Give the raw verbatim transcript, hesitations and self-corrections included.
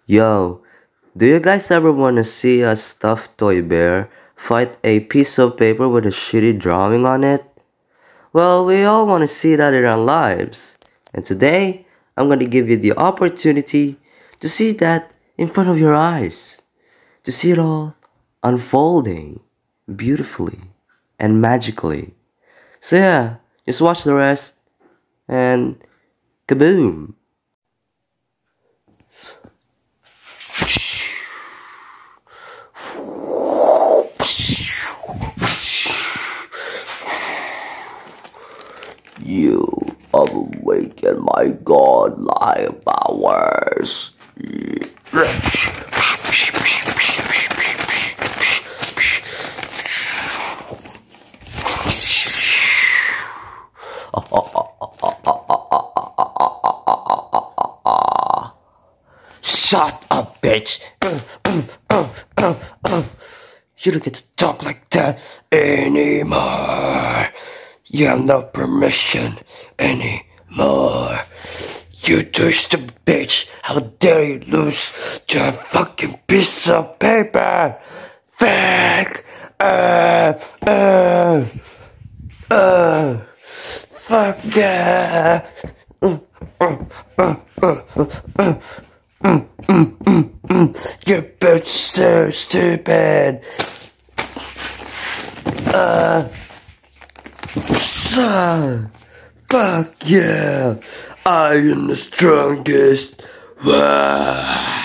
Yo, do you guys ever want to see a stuffed toy bear fight a piece of paper with a shitty drawing on it? Well, we all want to see that in our lives. And today, I'm going to give you the opportunity to see that in front of your eyes. To see it all unfolding beautifully and magically. So yeah, just watch the rest and kaboom! You awaken my godlike powers. Shut up, bitch! You don't get to talk like that anymore. You have no permission anymore. You thirsty bitch! How dare you lose to a fucking piece of paper? Fuck! Uh, uh, uh, fuck yeah! Uh, uh, uh, uh, uh. Mm, mm, mm, mm. You're both so stupid. Uh, so, fuck yeah, I am the strongest. Wow.